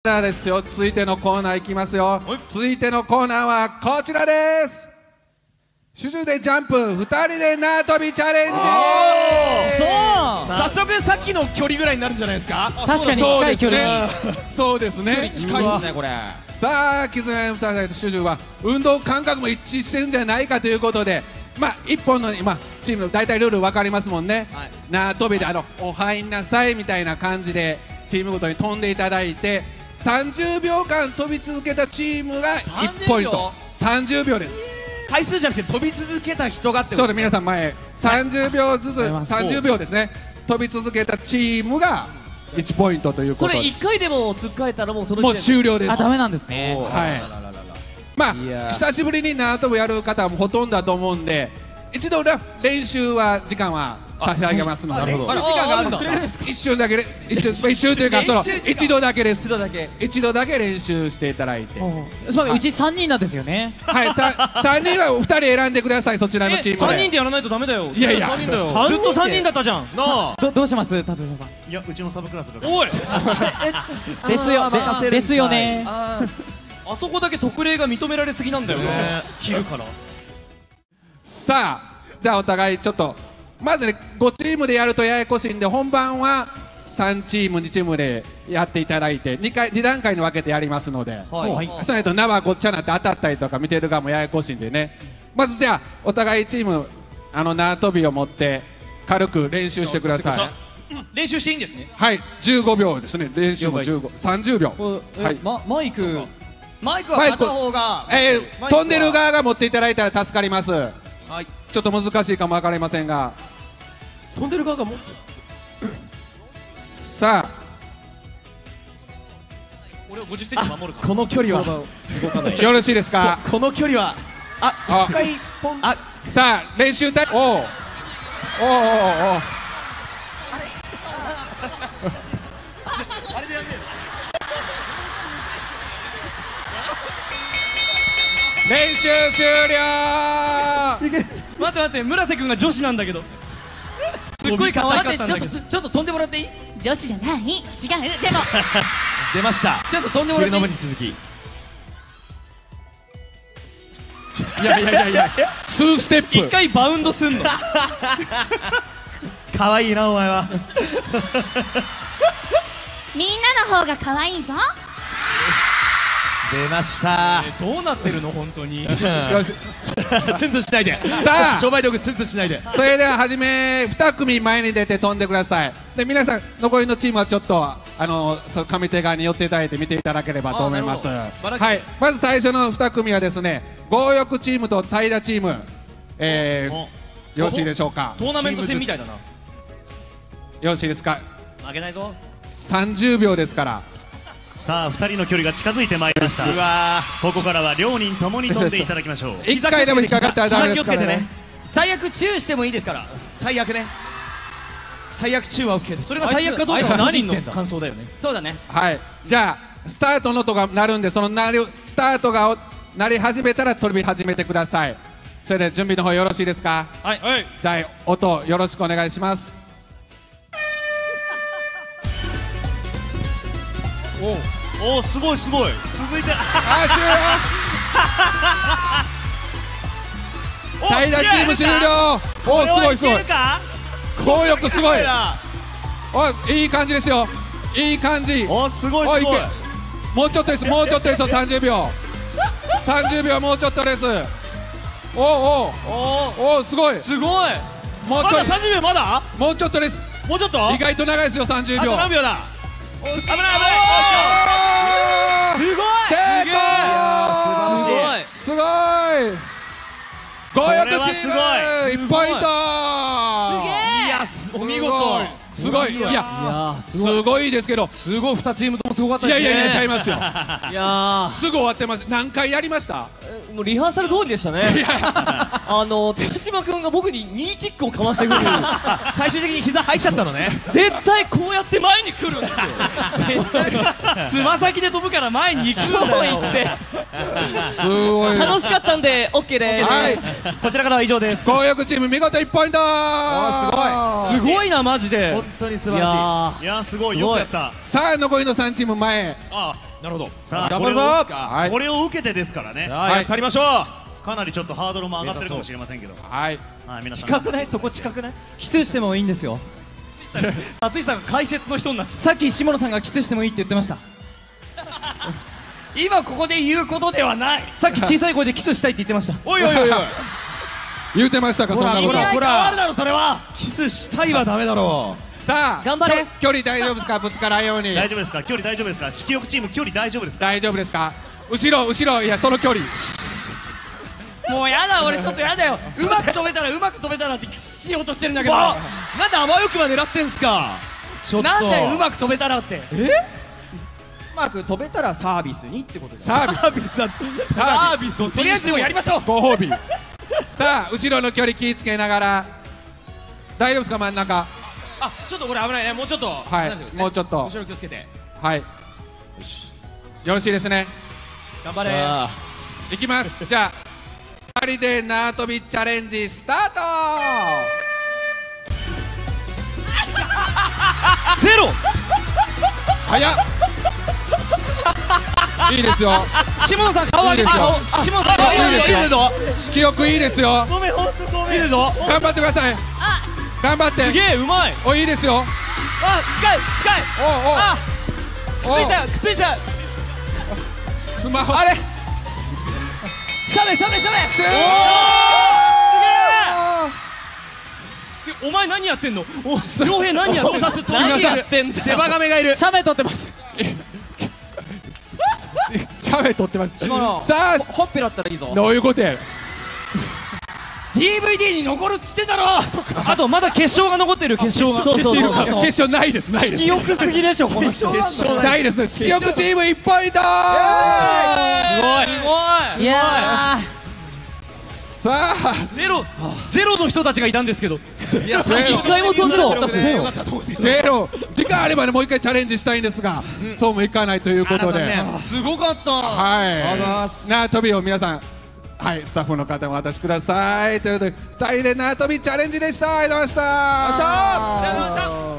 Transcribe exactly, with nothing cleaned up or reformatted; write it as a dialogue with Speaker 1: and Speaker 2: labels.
Speaker 1: さあですよ、続いてのコーナーいきますよ。続いてのコーナーはこちらです。主従でジャンプふたりで縄跳びチャレンジ。
Speaker 2: 早速さっきの距離ぐらいになるんじゃないですか。
Speaker 3: 確かに近い距離。
Speaker 1: そうですね、
Speaker 2: 近いですねこれ。
Speaker 1: さあ絆のふたりと主従は運動感覚も一致してるんじゃないかということで、まあ一本の今チームの大体ルール分かりますもんね。縄跳びであのお入んなさいみたいな感じでチームごとに飛んでいただいて、さんじゅうびょうかん飛び続けたチームがいちポイント。さんじゅうびょうです。
Speaker 2: 回数じゃなくて飛び続けた人がってことですね。
Speaker 1: そうで皆さん前さんじゅうびょうずつさんじゅうびょうですね、飛び続けたチームがいちポイントということで、
Speaker 4: それいっかいでもつっかえたらもうその
Speaker 1: もう終了です。
Speaker 3: あ、ダメなんですね。
Speaker 1: はい。まあ久しぶりに縄跳びやる方もほとんどだと思うんで、一度練習は時間は差し上げますので。
Speaker 2: 練習時間があるんだ。
Speaker 1: 一瞬だけ一瞬一瞬というかその一度だけです。
Speaker 2: 一度だけ
Speaker 1: 一度だけ練習していただいて。
Speaker 3: うちさんにんなんですよね。
Speaker 1: はい、さんにんはふたり選んでください、そちらのチームで。
Speaker 2: さんにんでやらないとダメだよ。
Speaker 1: いやいや、
Speaker 2: ずっとさんにんだったじゃん。なあ。
Speaker 3: どどうします達也さん。
Speaker 5: いや、うちのサブクラスだから。
Speaker 2: おい。
Speaker 3: ですよですよね。
Speaker 2: あそこだけ特例が認められすぎなんだよね。昼から。
Speaker 1: さあじゃあお互いちょっとまずねごチームでやるとややこしいんで、本番はさんチームにチームでやっていただいてにかいに段階に分けてやりますので、そうないと縄ごっちゃなって当たったりとか見てる側もややこしいんでね。まずじゃあお互いチームあの縄跳びを持って軽く練習してください。
Speaker 2: 練習していいんですね。
Speaker 1: はい、じゅうごびょうですね。練習もじゅうご、さんじゅうびょう。はい、
Speaker 4: マイク
Speaker 2: マイクは片方が
Speaker 1: えー飛んでる側が持っていただいたら助かります。はい、ちょっと難しいかも分かりませんが、
Speaker 2: 飛んでる側が持つ。
Speaker 1: さあ
Speaker 2: 俺をごじゅっセンチ守るか。この距離は
Speaker 1: よろしいですか。
Speaker 2: この距離はあ一回ポン。
Speaker 1: あさあ練習タイム。おおおおおお
Speaker 2: あれでやんね
Speaker 1: え練習終了。
Speaker 2: 待って待って、村瀬君が女子なんだけどすっごい可愛かったんだけど。
Speaker 4: ちょっとちょっと飛んでもらっていい？
Speaker 6: 女子じゃない、違う、でも
Speaker 2: 出ました。
Speaker 4: ちょっと飛んでもらっていい？
Speaker 2: に続き。
Speaker 1: いやいやいやいやツーステップ。
Speaker 2: 一回バウンドすんの。可愛いなお前は。
Speaker 6: みんなの方が可愛いぞ。
Speaker 2: 出ました。どうなってるの本当に。よ
Speaker 1: し
Speaker 2: ツンツンしないで。
Speaker 1: さあ
Speaker 2: 商売道具ツンツンしないで。
Speaker 1: それでは初めに組前に出て飛んでください。で皆さん残りのチームはちょっとあのそ上手側に寄っていただいて見ていただければと思います。はい、まず最初のに組はですね、強欲チームと平チーム、えー、よろしいでしょうか。
Speaker 2: トーナメント戦みたいだな。
Speaker 1: よろしいですか。
Speaker 2: 負けないぞ。
Speaker 1: さんじゅうびょうですから。
Speaker 5: さあふたりの距離が近づいてまいりました。ここからは両人ともに飛んでいただきましょう。
Speaker 1: いっかいでも引っかかったらダメですからね。
Speaker 4: 最悪チューしてもいいですから。
Speaker 2: 最悪ね。最悪チューは オーケー です。それが最悪かどうかは何の感想だよね。
Speaker 4: そうだね。
Speaker 1: はい、じゃあスタートの音が鳴るんで、その鳴るスタートが鳴り始めたら飛び始めてください。それで準備の方よろしいですか。
Speaker 2: はいはい。
Speaker 1: じゃあ音よろしくお願いします。
Speaker 5: おおすごいすごい。続いて
Speaker 1: あ終了。平チーム終了。おすごいすごい。強欲すごい。おいい感じですよ。いい感じ。
Speaker 5: おすごいすごい。
Speaker 1: もうちょっとです。もうちょっとですよ。さんじゅうびょう。さんじゅうびょうもうちょっとです。おおおおすごい。
Speaker 2: すごい。
Speaker 1: もうちょっと。
Speaker 2: さんじゅうびょうまだ？
Speaker 1: もうちょっとです。
Speaker 2: もうちょっと？
Speaker 1: 意外と長いですよ。さんじゅうびょう。
Speaker 2: あと何秒だ？危ない危ない。すごい。
Speaker 1: 成功。
Speaker 2: 素晴らしい。
Speaker 1: すごい。強欲チームいちポイント。
Speaker 2: すげえ。いやお見事。
Speaker 1: すごい。いやすごいですけど、
Speaker 2: すごいにチームともすごかったですね。
Speaker 1: いやいやいやちゃいますよ。
Speaker 4: いや
Speaker 1: すぐ終わってます。何回やりました？
Speaker 4: もうリハーサル通りでしたね。あの寺島君が僕にニーキックをかましてくる。
Speaker 2: 最終的に膝入っちゃったのね。
Speaker 4: 絶対こうやって前に来るんですよ。
Speaker 2: つま先で飛ぶから前に行くんだよ。
Speaker 1: すごい。
Speaker 4: 楽しかったんで オーケー です。
Speaker 1: はい。
Speaker 2: こちらからは以上です。
Speaker 1: 強欲チーム見事いちポイント。
Speaker 2: すごい。すごいなマジで。
Speaker 5: 本当に素晴らしい。いやすごいよくやった。
Speaker 1: さあ残りのさんチーム前。
Speaker 2: ああなるほど。
Speaker 5: さあ
Speaker 2: 頑張るぞ。
Speaker 1: はい
Speaker 5: これを受けてですからね、
Speaker 2: さあやってみましょう。
Speaker 5: かなりちょっとハードルも上がってるかもしれませんけど、
Speaker 1: はい
Speaker 5: はい、皆さん
Speaker 2: 近くない？そこ近くない？
Speaker 3: キスしてもいいんですよ。
Speaker 2: 達井さんが解説の人になって。
Speaker 3: さっき下野さんがキスしてもいいって言ってました。
Speaker 4: 今ここで言うことではない。
Speaker 2: さっき小さい声でキスしたいって言ってました。
Speaker 4: おいおいおいおい。
Speaker 1: 言うてましたかそんなこと。
Speaker 2: ほら
Speaker 4: 変わるだろそれは。
Speaker 2: キスしたいはダメだろ
Speaker 1: さあ
Speaker 4: 頑張れ
Speaker 1: きょ距離大丈夫ですか、ぶつからんように。
Speaker 5: 大丈夫ですか、距離大丈夫ですか、色欲チーム距離大丈夫ですか。
Speaker 1: 大丈夫ですか。後ろ後ろ、いやその距離。
Speaker 4: もうやだ、俺ちょっとやだよ。うまく飛べたらうまく飛べたらってキスしようとしてるんだけど。
Speaker 2: なんであわよくば狙ってんすか。ちょっと
Speaker 4: なんだようまく飛べたらって。
Speaker 7: うまく飛べたらサービスにってことです。
Speaker 1: サービス
Speaker 2: サービスだ。
Speaker 1: サービス
Speaker 2: ス
Speaker 4: とりあえずでもやりましょう。
Speaker 1: ご褒美。さあ後ろの距離気ぃつけながら。大丈夫ですか真ん中。
Speaker 2: あ、ちょっとこれ危ないね。もうちょっと。
Speaker 1: はいもうちょっと
Speaker 2: 後ろ気をつけて。
Speaker 1: はいよろしいですね。
Speaker 2: 頑張れ。
Speaker 1: いきます。じゃあふたりで縄跳びチャレンジスタート。
Speaker 2: ゼロ。
Speaker 1: 早っ。いいですよ。
Speaker 2: 下野さん顔上げて。
Speaker 1: いいですよ
Speaker 2: 下野さん顔上げて。いいぞ。
Speaker 1: 色欲いいですよ。
Speaker 2: ごめん本当ごめん。いいぞ。
Speaker 1: 頑張ってください。頑張って
Speaker 2: すげえうまい。
Speaker 1: おいいですよ。
Speaker 2: あ、近い近い。
Speaker 1: おうおう
Speaker 2: あ、くっついちゃうくっついちゃう。
Speaker 1: スマホ
Speaker 2: あれ。しゃべしゃべしゃべ。
Speaker 1: すげ
Speaker 2: すお前何やってんの。お、良平何やってんの。
Speaker 1: 何や
Speaker 2: ってんだ。デバガメがいる。
Speaker 3: 写メ撮ってます。
Speaker 1: シャベ撮ってます。
Speaker 7: 下野
Speaker 1: さあ
Speaker 7: ほっぺだったらいいぞ。
Speaker 1: どういうことや。
Speaker 4: ディーブイディー に残るっつってたろ。
Speaker 2: あとまだ決勝が残ってる。決勝が。
Speaker 3: そうそうそう
Speaker 1: 決勝ないですないです。
Speaker 2: 記憶すぎでしょこの人。決勝
Speaker 1: ないです。色欲チームいちポイント。
Speaker 2: すごい。すごい。
Speaker 3: いや
Speaker 1: さあ
Speaker 2: ゼロゼロの人たちがいたんですけど。いや
Speaker 1: ゼロ
Speaker 3: 一回も飛んそう。ゼロ。
Speaker 1: ゼロ。時間あればねもう一回チャレンジしたいんですが、そうもいかないということで、
Speaker 2: すごかった。
Speaker 1: はい縄跳びを皆さん、はいスタッフの方もお渡しくださいということでふたりで縄跳びチャレンジでした。ありがとうございました。
Speaker 4: ありがとうございました。